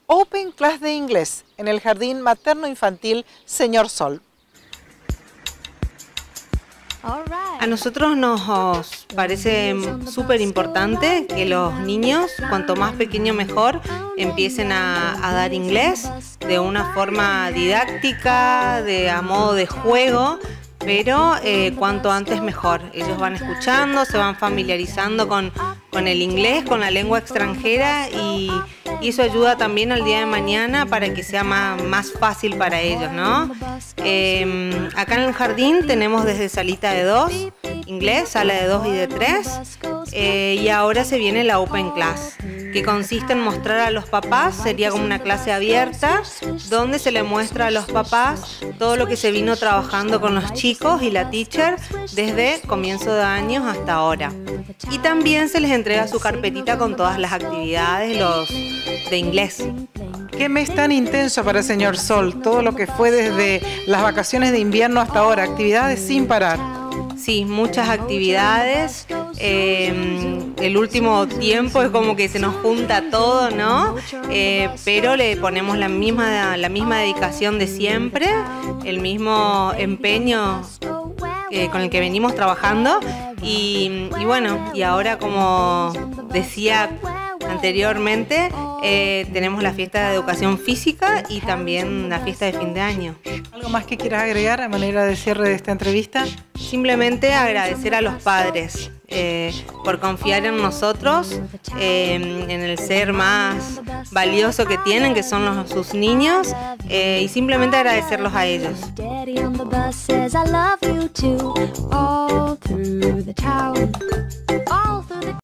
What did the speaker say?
Open Class de inglés en el Jardín Materno Infantil Señor Sol. A nosotros nos parece súper importante que los niños, cuanto más pequeño mejor, empiecen a dar inglés de una forma didáctica, a modo de juego, pero cuanto antes mejor. Ellos van escuchando, se van familiarizando con el inglés, con la lengua extranjera y eso ayuda también al día de mañana para que sea más fácil para ellos, ¿no? Acá en el jardín tenemos desde salita de 2, inglés, sala de 2 y de 3, y ahora se viene la Open Class, que consiste en mostrar a los papás, sería como una clase abierta, donde se le muestra a los papás todo lo que se vino trabajando con los chicos y la teacher desde comienzo de años hasta ahora. Y también se les entrega su carpetita con todas las actividades de inglés. Qué mes tan intenso para Señor Sol, todo lo que fue desde las vacaciones de invierno hasta ahora, actividades sin parar. Sí, muchas actividades. El último tiempo es como que se nos junta todo, ¿no? Pero le ponemos la misma dedicación de siempre, el mismo empeño con el que venimos trabajando y bueno, y ahora, como decía anteriormente, tenemos la fiesta de educación física y también la fiesta de fin de año. ¿Algo más que quieras agregar a manera de cierre de esta entrevista? Simplemente agradecer a los padres por confiar en nosotros, en el ser más valioso que tienen, que son sus niños, y simplemente agradecerlos a ellos.